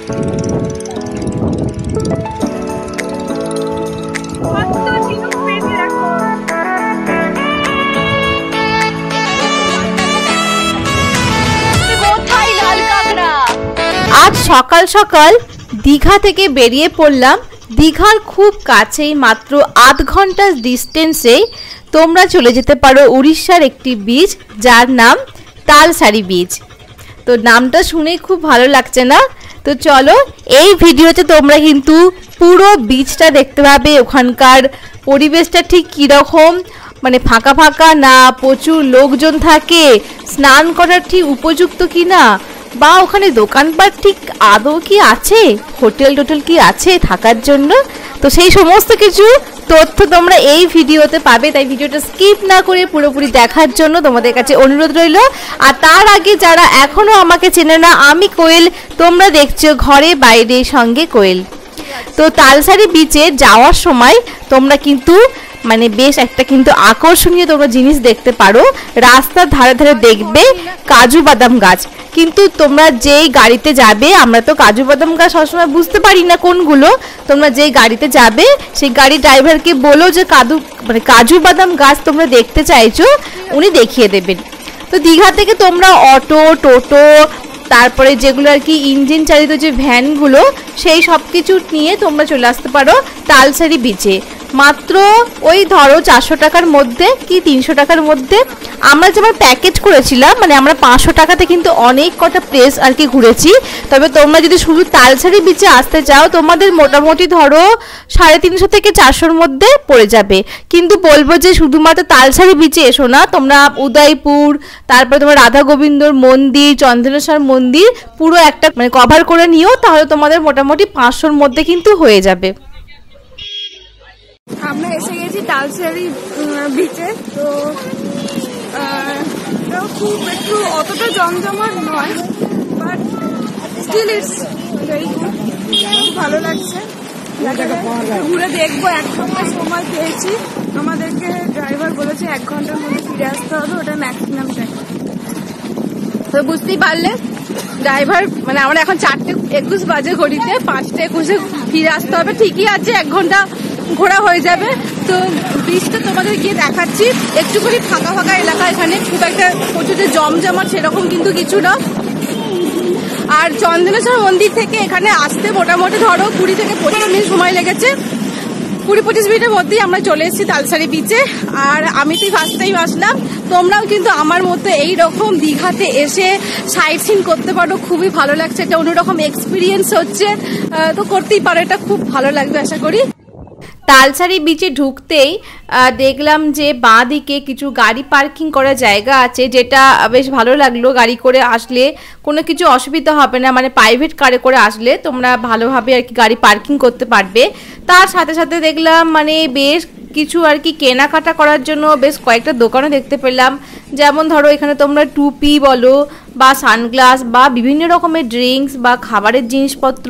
আজ সকাল সকাল দীঘা থেকে বেরিয়ে পড়লাম। দীঘার খুব কাছেই মাত্র আধ ঘন্টার ডিস্টেন্সে তোমরা চলে যেতে পারো উড়িষ্যার একটি বিচ, যার নাম তালসারি বিচ। তো নামটা শুনেই খুব ভালো লাগছে না? তো চলো এই ভিডিওতে তোমরা কিন্তু পুরো বিচটা দেখতে পাবে। ওখানকার পরিবেশটা ঠিক কীরকম, মানে ফাঁকা ফাঁকা না প্রচুর লোকজন থাকে, স্নান করার ঠিক উপযুক্ত কি না, বা ওখানে দোকানপাট ঠিক আদৌ কি আছে, হোটেল টোটেল কি আছে থাকার জন্য। তো সেই সমস্ত কিছু তথ্য তোমরা এই ভিডিওতে পাবে, তাই ভিডিওটা স্কিপ না করে পুরোপুরি দেখার জন্য তোমাদের কাছে অনুরোধ রইল। আর তার আগে যারা এখনো আমাকে চেনে না, আমি কোয়েল, তোমরা দেখছো ঘরে বাইরে সঙ্গে কোয়েল। তো তালসারি বিচে যাওয়ার সময় তোমরা কিন্তু মানে বেশ একটা কিন্তু আকর্ষণীয় তোমরা জিনিস দেখতে পারো। রাস্তার ধারে ধারে দেখবে কাজু বাদাম গাছ, কিন্তু তোমরা যেই গাড়িতে যাবে, আমরা তো কাজু বাদাম গাছ সবসময় বুঝতে পারি না কোনগুলো, তোমরা যেই গাড়িতে যাবে সেই গাড়ির ড্রাইভারকে বলো যে কাজু বাদাম গাছ তোমরা দেখতে চাইছো, উনি দেখিয়ে দেবেন। তো দীঘা থেকে তোমরা অটো, টোটো, তারপরে যেগুলো আর কি ইঞ্জিন চালিত যে ভ্যানগুলো, সেই সব কিছু নিয়ে তোমরা চলে আসতে পারো তালসারি বিচে। মাত্র ওই ধরো 400 টাকার মধ্যে কি 300 টাকার মধ্যে। আমরা যেমন প্যাকেজ করেছিলাম, মানে আমরা 500 টাকাতে কিন্তু অনেক কটা প্লেস আর কি ঘুরেছি। তবে তোমরা যদি শুধু তালসারি বিচে আসতে চাও, তোমাদের মোটামুটি ধরো 350 থেকে 400-র মধ্যে পড়ে যাবে। কিন্তু বলবো যে শুধুমাত্র তালসারি বিচে এসো না, তোমরা উদয়পুর, তারপরে তোমার রাধা গোবিন্দর মন্দির, চন্দ্রেশ্বর মন্দির পুরো একটা মানে কভার করে নিও, তাহলে তোমাদের মোটামুটি 500-র মধ্যে কিন্তু হয়ে যাবে। আমরা এসে গেছি তালসারি বিচে। তো খুব একটু অতটা জমজমাট নয়, but still it's very good, ভালো লাগছে। ঘুরে দেখবো, 1 ঘন্টা সময় পেয়েছি। আমাদেরকে ড্রাইভার বলেছে 1 ঘন্টার মধ্যে ফিরে আসতে হবে, ওটা ম্যাক্সিমাম টাইম। তো বুঝতেই পারলে ড্রাইভার মানে আমরা এখন 4:21 বাজে ঘড়িতে, 5:21-এ ফিরে আসতে হবে। ঠিকই আছে, 1 ঘন্টা ঘোরা হয়ে যাবে। তো বিচটা তোমাদের গিয়ে দেখাচ্ছি। একটুখানি ফাঁকা ফাঁকা এলাকা, এখানে খুব একটা প্রচুর যে জমজমাট সেরকম কিন্তু কিছু না। আর চন্দ্রেশ্বর মন্দির থেকে এখানে আসতে মোটামুটি ধরো 20 থেকে 25 মিনিট সময় লেগেছে। 20-25 মিনিটের মধ্যেই আমরা চলে এসেছি তালসারি বিচে। আর আমি তো ফার্স্ট টাইম আসলাম, তোমরাও কিন্তু আমার মতো এইরকম দীঘাতে এসে সাইট সিন করতে পারো। খুবই ভালো লাগছে, একটা অন্যরকম এক্সপিরিয়েন্স হচ্ছে, তো করতেই পারো, এটা খুব ভালো লাগবে আশা করি। তালসারি বিচে ঢুকতেই দেখলাম যে বাঁ দিকে কিছু গাড়ি পার্কিং করার জায়গা আছে, যেটা বেশ ভালো লাগলো। গাড়ি করে আসলে কোনো কিছু অসুবিধা হবে না, মানে প্রাইভেট কারে করে আসলে তোমরা ভালোভাবে আর কি গাড়ি পার্কিং করতে পারবে। তার সাথে সাথে দেখলাম মানে বেশ কিছু আর কি কেনাকাটা করার জন্য বেশ কয়েকটা দোকানও দেখতে পেলাম। যেমন ধরো এখানে তোমরা টুপি বলো বা সানগ্লাস বা বিভিন্ন রকমের ড্রিঙ্কস বা খাবারের জিনিসপত্র,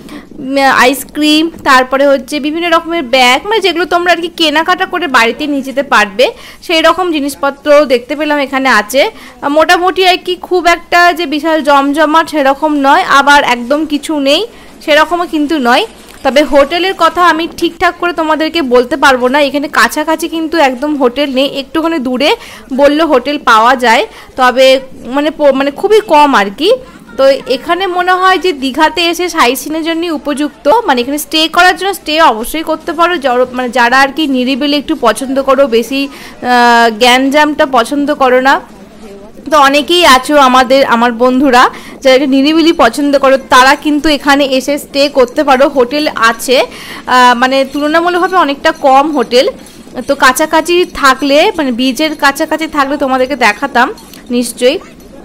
আইসক্রিম, তারপরে হচ্ছে বিভিন্ন রকমের ব্যাগ, মানে যেগুলো তোমরা আর কি কেনাকাটা করে বাড়িতে নিয়ে যেতে পারবে, সেই রকম জিনিসপত্র দেখতে পেলাম এখানে আছে। মোটামুটি আর কি খুব একটা যে বিশাল জমজমাট সেরকম নয়, আবার একদম কিছু নেই সেরকমও কিন্তু নয়। তবে হোটেলের কথা আমি ঠিকঠাক করে তোমাদেরকে বলতে পারবো না, এখানে কাছাকাছি কিন্তু একদম হোটেল নেই, একটুখানি দূরে বললে হোটেল পাওয়া যায়, তবে মানে খুবই কম আর কি। তো এখানে মনে হয় যে দীঘাতে এসে সাইট সিনের জন্য উপযুক্ত, মানে এখানে স্টে করার জন্য স্টে অবশ্যই করতে পারো, মানে যারা আর কি নিরিবিলি একটু পছন্দ করো, বেশি গ্যাঞ্জামটা পছন্দ করো না। তো অনেকেই আছো আমার বন্ধুরা যারা একটু নিরিবিলি পছন্দ করো, তারা কিন্তু এখানে এসে স্টে করতে পারো। হোটেল আছে, মানে তুলনামূলকভাবে অনেকটা কম হোটেল। তো কাছাকাছি থাকলে, মানে বিচের কাছাকাছি থাকলে তোমাদেরকে দেখাতাম নিশ্চয়ই।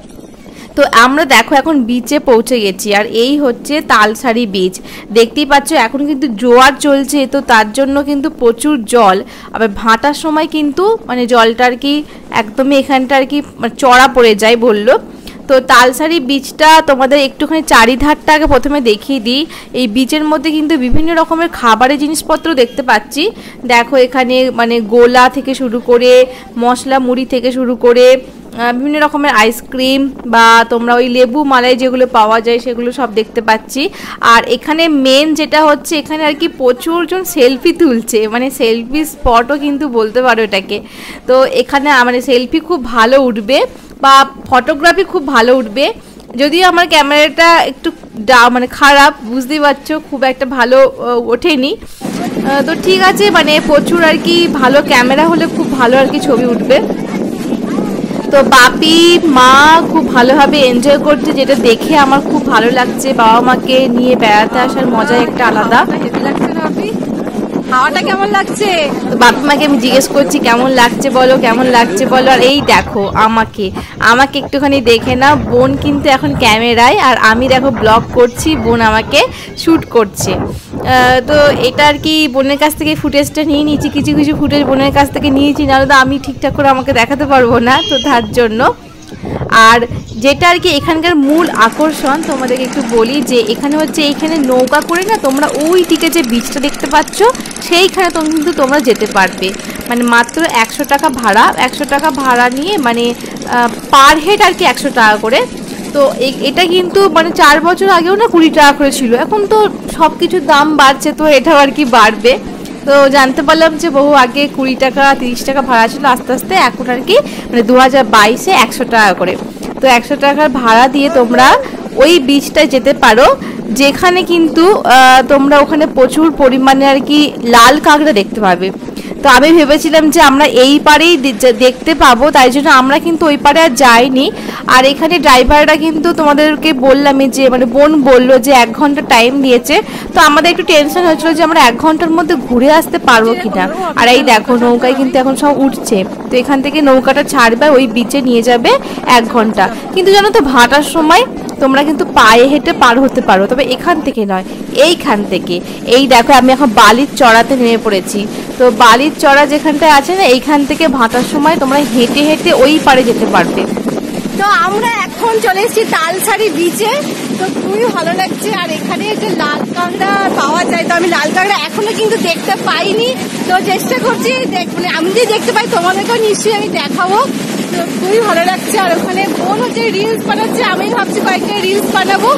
তো আমরা দেখো এখন বিচে পৌঁছে গেছি, আর এই হচ্ছে তালসারি বিচ। দেখতেই পাচ্ছ এখন কিন্তু জোয়ার চলছে, তো তার জন্য কিন্তু প্রচুর জল। আবার ভাটার সময় কিন্তু মানে জলটা আর কি একদমই এখানটা আর কি চড়া পড়ে যায় বললো। তো তালসারি বিচটা তোমাদের একটুখানি চারিধারটা আগে প্রথমে দেখিয়ে দিই। এই বিচের মধ্যে কিন্তু বিভিন্ন রকমের খাবারের জিনিসপত্র দেখতে পাচ্ছি। দেখো এখানে মানে গোলা থেকে শুরু করে মশলা মুড়ি থেকে শুরু করে বিভিন্ন রকমের আইসক্রিম বা তোমরা ওই লেবু মালাই যেগুলো পাওয়া যায় সেগুলো সব দেখতে পাচ্ছি। আর এখানে মেন যেটা হচ্ছে, এখানে আর কি প্রচুর জন সেলফি তুলছে, মানে সেলফি স্পটও কিন্তু বলতে পারো এটাকে। তো এখানে মানে সেলফি খুব ভালো উঠবে বা ফটোগ্রাফি খুব ভালো উঠবে। যদিও আমার ক্যামেরাটা একটু মানে খারাপ, বুঝতেই পারছো, খুব একটা ভালো ওঠেনি। তো ঠিক আছে, মানে প্রচুর আর কি ভালো ক্যামেরা হলে খুব ভালো আর কি ছবি উঠবে। তো বাপি মা খুব ভালোভাবে এনজয় করছে, যেটা দেখে আমার খুব ভালো লাগছে। বাবা মাকে নিয়ে বেড়াতে আসার মজা একটা আলাদা। হাওয়াটা কেমন লাগছে? তো বাপি মাকে আমি জিজ্ঞেস করছি কেমন লাগছে বলো, কেমন লাগছে বলো। আর এই দেখো আমাকে একটুখানি দেখে না, বোন কিন্তু এখন ক্যামেরায় আর আমি দেখো ব্লগ করছি, বোন আমাকে শ্যুট করছে। তো এটা আর কি বোনের কাছ থেকে ফুটেজটা নিয়ে নিয়েছি, কিছু কিছু ফুটেজ বোনের কাছ থেকে নিয়েছি, নাহলে তো আমি ঠিকঠাক করে আমাকে দেখাতে পারবো না, তো তার জন্য। আর যেটা আর কি এখানকার মূল আকর্ষণ তোমাদেরকে একটু বলি, যে এখানে হচ্ছে এইখানে নৌকা করে না তোমরা ওই দিকে যে বিচটা দেখতে পাচ্ছ সেইখানে কিন্তু তোমরা যেতে পারবে। মানে মাত্র 100 টাকা ভাড়া, 100 টাকা ভাড়া নিয়ে মানে পার হেড আর কি 100 টাকা করে। তো এটা কিন্তু মানে 4 বছর আগেও না 20 টাকা করে ছিল, এখন তো সব কিছুর দাম বাড়ছে, তো এটাও আর কি বাড়বে। তো জানতে পারলাম যে বহু আগে 20 টাকা 30 টাকা ভাড়া ছিল, আস্তে আস্তে এখন আর কি মানে 2022-এ 100 টাকা করে। তো 100 টাকার ভাড়া দিয়ে তোমরা ওই বিচটায় যেতে পারো, যেখানে কিন্তু তোমরা ওখানে প্রচুর পরিমাণে আর কি লাল কাঁকড়া দেখতে পাবে। তো আমি ভেবেছিলাম যে আমরা এই পারেই দেখতে পাবো, তাই জন্য আমরা কিন্তু ওই পারে আর যাইনি। আর এখানে ড্রাইভাররা কিন্তু তোমাদেরকে বললামই যে মানে বোন বললো যে 1 ঘন্টা টাইম দিয়েছে। তো আমাদের একটু টেনশন হচ্ছিলো যে আমরা 1 ঘন্টার মধ্যে ঘুরে আসতে পারবো কিনা। আর এই দেখো নৌকায় কিন্তু এখন সব উঠছে, তো এখান থেকে নৌকাটা ছাড়বে, ওই বিচে নিয়ে যাবে 1 ঘন্টা। কিন্তু জানো তো ভাটার সময় তোমরা কিন্তু পায়ে হেঁটে পার হতে পারো, তবে এখান থেকে নয়, এইখান থেকে। এই দেখো আমি এখন বালির চড়াতে নেমে পড়েছি। তো বালির চড়া যেখানটায় আছে না, এইখান থেকে ভাটার সময় তোমরা হেঁটে হেঁটে ওই পারে যেতে পারবে। তো আমরা এখন চলে এসেছি তালসারি বিচে, তো খুবই ভালো লাগছে। আর এখানে যে লাল কাঁকড়া পাওয়া যায়, তো আমি লাল কাঁকড়া এখনো কিন্তু দেখতে পাইনি, তো চেষ্টা করছি মানে আমি যদি দেখতে পাই তোমাদেরকেও নিশ্চয়ই আমি দেখাবো। তো খুবই ভালো লাগছে। আর ওখানে বোন হচ্ছে রিলস বানাচ্ছে, আমি ভাবছি কয়েকটা রিলস বানাবো।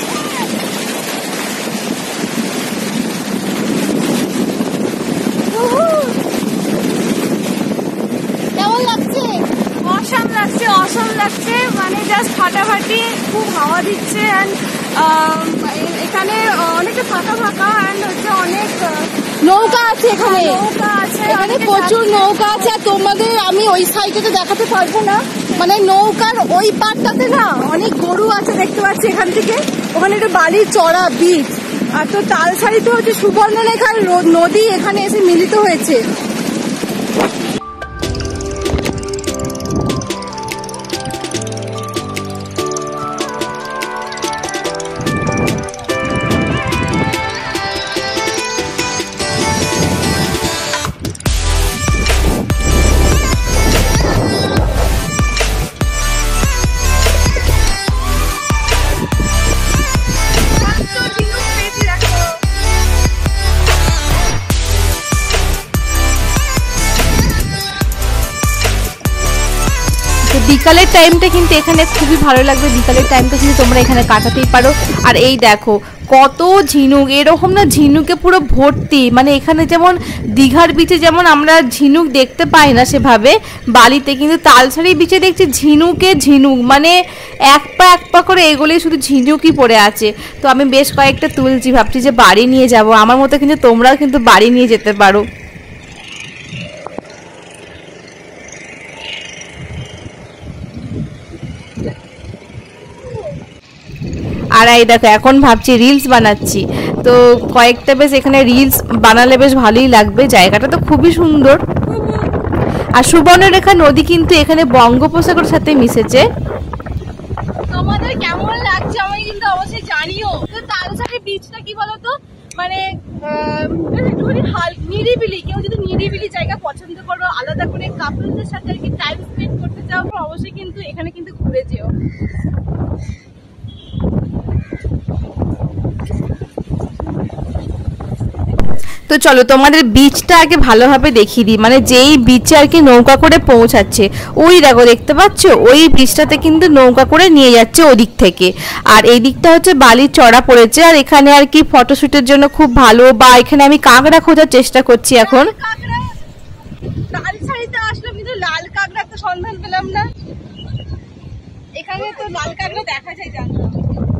কেমন লাগছে? অসাম লাগছে, অসাম লাগছে, মানে জাস্ট ফাটাফাটি, খুব হাওয়া দিচ্ছে। অ্যান্ড এখানে অনেকটা ফাঁকা ফাঁকা, অ্যান্ড হচ্ছে অনেক নৌকা আছে, এখানে নৌকা আছে, এখানে প্রচুর নৌকা আছে। আর তোমাদের আমি ওই সাইডে দেখাতে পারবো না, মানে নৌকার ওই পাড়টাতে না অনেক গরু আছে দেখতে পাচ্ছি এখান থেকে। ওখানে একটা বালির চড়া বিচ। আর তো তালসারিতে হচ্ছে সুবর্ণরেখার নদী এখানে এসে মিলিত হয়েছে। বিকালের টাইমটা কিন্তু এখানে খুবই ভালো লাগবে, বিকালের টাইমটা কিন্তু তোমরা এখানে কাটাতেই পারো। আর এই দেখো কত ঝিনুক, এরকম না ঝিনুকে পুরো ভর্তি। মানে এখানে যেমন দীঘার বিচে যেমন আমরা ঝিনুক দেখতে পাই না সেভাবে বালিতে, কিন্তু তালসারি বিচে দেখছি ঝিনুকে ঝিনুক, মানে এক পা করে এগুলোই শুধু ঝিনুকই পড়ে আছে। তো আমি বেশ কয়েকটা তুলছি, ভাবছি যে বাড়ি নিয়ে যাব। আমার মতো কিন্তু তোমরাও কিন্তু বাড়ি নিয়ে যেতে পারো। আর এই দেখো এখন ভাবছি রিলস বানাচ্ছি, তো কয়েকটা বেশ এখানে রিলস বানালে বেশ ভালোই লাগবে। জায়গাটা তো খুবই সুন্দর। আর সুবর্ণরেখা নদী কিন্তু এখানে বঙ্গোপসাগরের সাথে মিশেছে। তোমাদের কেমন লাগছে আমাকে কিন্তু অবশ্যই জানিও। তো তালসারি বিচটা কি বলতো, মানে একটুখানি নিরিবিলি, কেউ যদি নিরিবিলি জায়গা পছন্দ করো, আলাদা করে কাপলদের সাথে আর কি টাইম স্পেন্ড করতে চাও, অবশ্যই কিন্তু এখানে কিন্তু ঘুরে যেও। তো চলো তোমাদের বিচটা আগে ভালোভাবে দেখিয়ে দিই, মানে যেই বিচে আর কি নৌকা করে পৌঁছাচ্ছে, ওই দেখো দেখতে পাচ্ছ, ওই বিচটাতে কিন্তু নৌকা করে নিয়ে যাচ্ছে ওদিক থেকে। আর এই দিকটা হচ্ছে বালির চড়া পড়েছে, আর এখানে আর কি ফটোশুটের জন্য খুব ভালো। বা এখানে আমি কাঁকড়া খোঁজার চেষ্টা করছি এখন। আসলাম কিন্তু লাল কাঁকড়া তো সন্ধান পেলাম না। এখানে তো লাল কাঁকড়া দেখা যায়, জানতাম।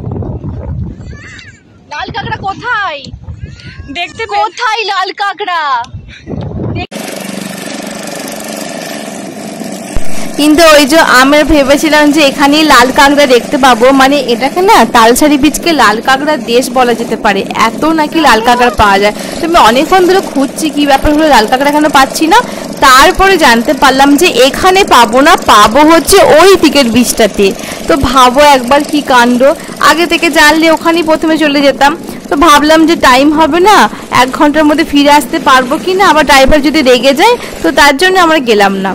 লাল কাঁকড়া কোথায় দেখতে, কোথায় লাল কাঁকড়া? কিন্তু ওই যে আমরা ভেবেছিলাম যে এখানেই লাল কাঁকড়া দেখতে পাবো, মানে এটাকে না তালসারি বীচকে লাল কাঁকড়ার দেশ বলা যেতে পারে, এত নাকি লাল কাঁকড়া পাওয়া যায়। তো আমি অনেকক্ষণ ধরে খুঁজছি কি ব্যাপার হলো, লাল কাঁকড়া কেন পাচ্ছি না। তারপরে জানতে পারলাম যে এখানে পাবো না, পাবো হচ্ছে ওই দিকের বীচটাতে। তো ভাবো একবার কি কাণ্ড, আগে থেকে জানলে ওখানেই প্রথমে চলে যেতাম। তো ভাবলাম যে টাইম হবে না, 1 ঘন্টার মধ্যে ফিরে আসতে পারবো কি না, আবার ড্রাইভার যদি রেগে যায়, তো তার জন্য আমরা গেলাম না।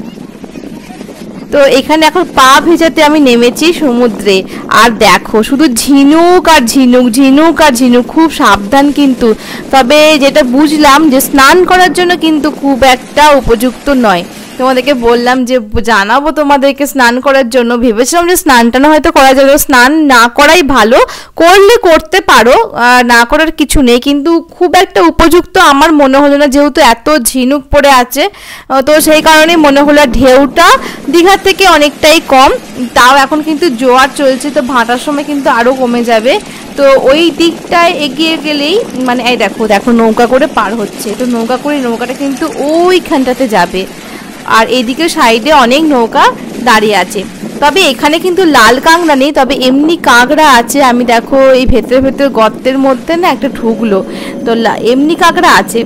তো এখানে এখন পা ভেজাতে আমি নেমেছি সমুদ্রে, আর দেখো শুধু ঝিনুক আর ঝিনুক, ঝিনুক আর ঝিনুক, খুব সাবধান কিন্তু। তবে যেটা বুঝলাম যে স্নান করার জন্য কিন্তু খুব একটা উপযুক্ত নয়। তোমাদেরকে বললাম যে জানাবো তোমাদেরকে স্নান করার জন্য, ভেবেছিলাম যে স্নানটা না হয়তো করা যাবে, স্নান না করাই ভালো, করলে করতে পারো, না করার কিছু নেই, কিন্তু খুব একটা উপযুক্ত আমার মনে হলো না, যেহেতু এত ঝিনুক পড়ে আছে। তো সেই কারণেই মনে হলো ঢেউটা দীঘার থেকে অনেকটাই কম, তাও এখন কিন্তু জোয়ার চলছে, তো ভাটার সময় কিন্তু আরও কমে যাবে। তো ওই দিকটায় এগিয়ে গেলেই মানে এই দেখো দেখো নৌকা করে পার হচ্ছে, তো নৌকা করে নৌকাটা কিন্তু ওইখানটাতে যাবে, আর এইদিকে সাইডে অনেক নৌকা দাঁড়িয়ে আছে। তবে এখানে কিন্তু লাল কাঁকড়া নেই, তবে এমনি কাঁকড়া আছে। আমি দেখো এই ভেতরে ভেতরে গর্তের মধ্যে না একটা ঢুকলো, তো এমনি কাঁকড়া আছে।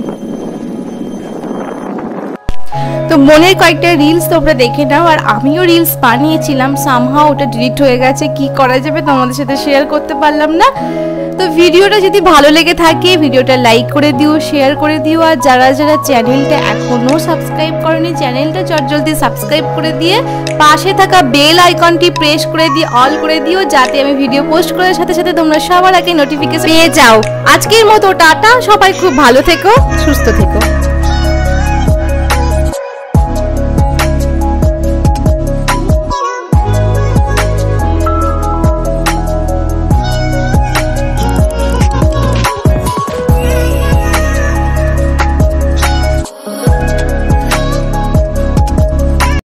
তো মনের কয়েকটা রিলস তোমরা দেখে নাও, আর আমিও রিলস বানিয়েছিলাম, সামহাও ওটা ডিলিট হয়ে গেছে, কি করা যাবে তোমাদের সাথে শেয়ার করতে পারলাম না। তো ভিডিওটা যদি ভালো লেগে থাকে ভিডিওটা লাইক করে দিও, শেয়ার করে দিও, আর যারা যারা চ্যানেলটা এখনো সাবস্ক্রাইব করনি চ্যানেলটা চটজলদি সাবস্ক্রাইব করে দিয়ে পাশে থাকা বেল আইকনটি প্রেস করে দিয়ে অল করে দিও, যাতে আমি ভিডিও পোস্ট করার সাথে সাথে তোমরা সবার আগে নোটিফিকেশন পেয়ে যাও। আজকের মতো টাটা, সবাই খুব ভালো থেকো, সুস্থ থেকো।